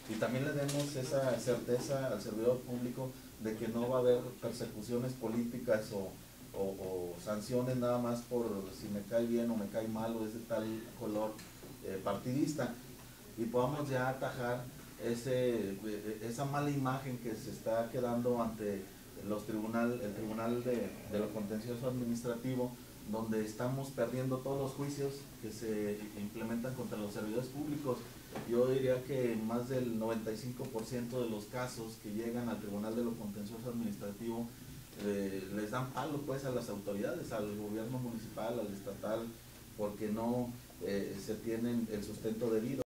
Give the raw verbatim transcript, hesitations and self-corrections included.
y también le demos esa certeza al servidor público de que no va a haber persecuciones políticas o, o, o sanciones nada más por si me cae bien o me cae mal o es de tal color eh, partidista, y podamos ya atajar ese, esa mala imagen que se está quedando ante los tribunal, el Tribunal de, de lo Contencioso Administrativo, donde estamos perdiendo todos los juicios que se implementan contra los servidores públicos. Yo diría que más del noventa y cinco por ciento de los casos que llegan al Tribunal de lo Contencioso Administrativo eh, les dan palo pues a las autoridades, al gobierno municipal, al estatal, porque no eh, se tienen el sustento debido.